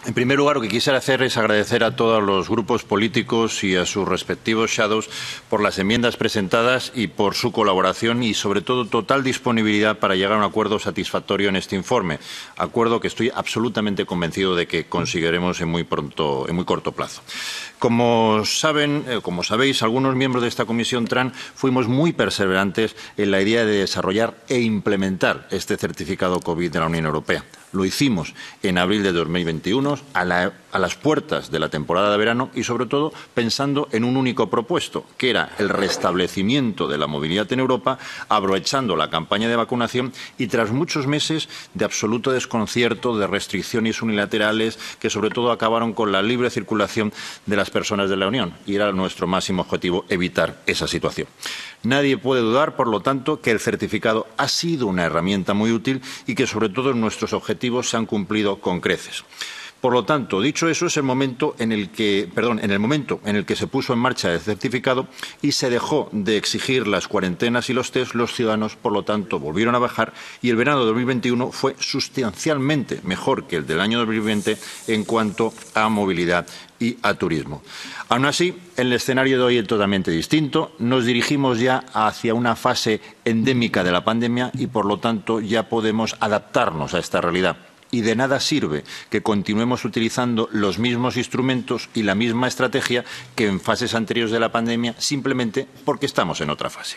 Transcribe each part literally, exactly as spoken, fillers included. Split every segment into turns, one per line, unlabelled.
En primer lugar, lo que quisiera hacer es agradecer a todos los grupos políticos y a sus respectivos shadows por las enmiendas presentadas y por su colaboración y, sobre todo, total disponibilidad para llegar a un acuerdo satisfactorio en este informe. Acuerdo que estoy absolutamente convencido de que conseguiremos en muy pronto, en muy corto plazo. Como saben, eh, como sabéis, algunos miembros de esta Comisión TRAN fuimos muy perseverantes en la idea de desarrollar e implementar este certificado COVID de la Unión Europea. Lo hicimos en abril de dos mil veintiuno, a, la, a las puertas de la temporada de verano y, sobre todo, pensando en un único propuesto, que era el restablecimiento de la movilidad en Europa, aprovechando la campaña de vacunación y tras muchos meses de absoluto desconcierto, de restricciones unilaterales que, sobre todo, acabaron con la libre circulación de las personas de la Unión. Y era nuestro máximo objetivo evitar esa situación. Nadie puede dudar, por lo tanto, que el certificado ha sido una herramienta muy útil y que, sobre todo, nuestros objetivos se han cumplido con creces. Por lo tanto, dicho eso, es el momento en el que, perdón, en el momento en el que se puso en marcha el certificado y se dejó de exigir las cuarentenas y los test, los ciudadanos, por lo tanto, volvieron a bajar y el verano de dos mil veintiuno fue sustancialmente mejor que el del año dos mil veinte en cuanto a movilidad y a turismo. Aún así, el escenario de hoy es totalmente distinto. Nos dirigimos ya hacia una fase endémica de la pandemia y, por lo tanto, ya podemos adaptarnos a esta realidad. Y de nada sirve que continuemos utilizando los mismos instrumentos y la misma estrategia que en fases anteriores de la pandemia, simplemente porque estamos en otra fase.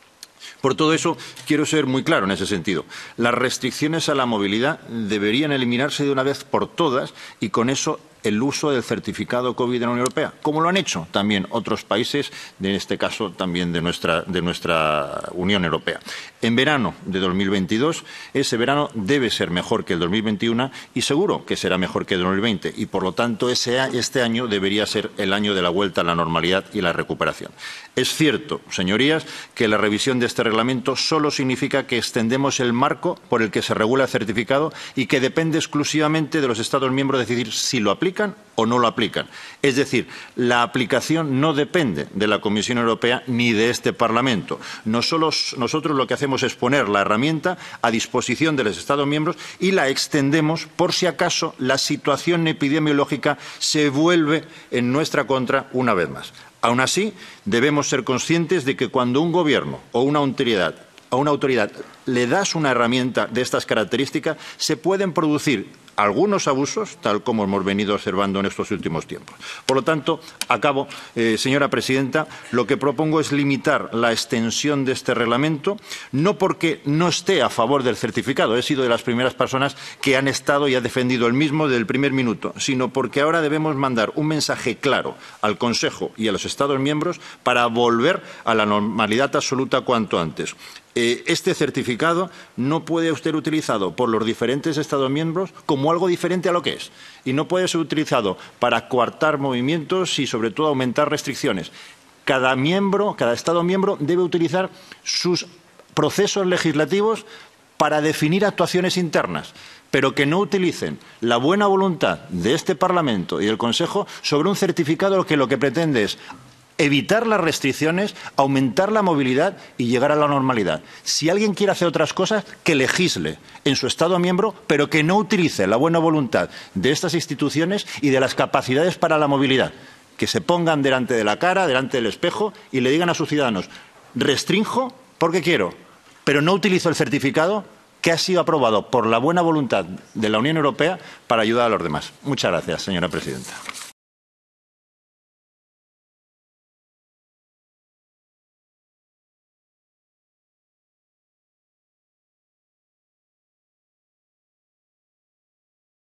Por todo eso, quiero ser muy claro en ese sentido. Las restricciones a la movilidad deberían eliminarse de una vez por todas y con eso el uso del certificado COVID de la Unión Europea, como lo han hecho también otros países, en este caso también de nuestra, de nuestra Unión Europea. En verano de dos mil veintidós, ese verano debe ser mejor que el dos mil veintiuno y seguro que será mejor que el dos mil veinte y, por lo tanto, ese, este año debería ser el año de la vuelta a la normalidad y la recuperación. Es cierto, señorías, que la revisión de este reglamento solo significa que extendemos el marco por el que se regula el certificado y que depende exclusivamente de los Estados miembros decidir si lo aplican o no lo aplican. Es decir, la aplicación no depende de la Comisión Europea ni de este Parlamento. Nosotros, nosotros lo que hacemos es poner la herramienta a disposición de los Estados miembros y la extendemos por si acaso la situación epidemiológica se vuelve en nuestra contra una vez más. Aún así, debemos ser conscientes de que cuando un gobierno o una autoridad, a una autoridad le das una herramienta de estas características, se pueden producir algunos abusos, tal como hemos venido observando en estos últimos tiempos. Por lo tanto, acabo, eh, señora presidenta, lo que propongo es limitar la extensión de este reglamento, no porque no esté a favor del certificado, he sido de las primeras personas que han estado y ha defendido el mismo desde el primer minuto, sino porque ahora debemos mandar un mensaje claro al Consejo y a los Estados miembros para volver a la normalidad absoluta cuanto antes. Este certificado no puede ser utilizado por los diferentes Estados miembros como algo diferente a lo que es. Y no puede ser utilizado para coartar movimientos y, sobre todo, aumentar restricciones. Cada miembro, cada Estado miembro debe utilizar sus procesos legislativos para definir actuaciones internas, pero que no utilicen la buena voluntad de este Parlamento y del Consejo sobre un certificado que lo que pretende es evitar las restricciones, aumentar la movilidad y llegar a la normalidad. Si alguien quiere hacer otras cosas, que legisle en su Estado miembro, pero que no utilice la buena voluntad de estas instituciones y de las capacidades para la movilidad. Que se pongan delante de la cara, delante del espejo y le digan a sus ciudadanos: restrinjo porque quiero, pero no utilizo el certificado que ha sido aprobado por la buena voluntad de la Unión Europea para ayudar a los demás. Muchas gracias, señora presidenta.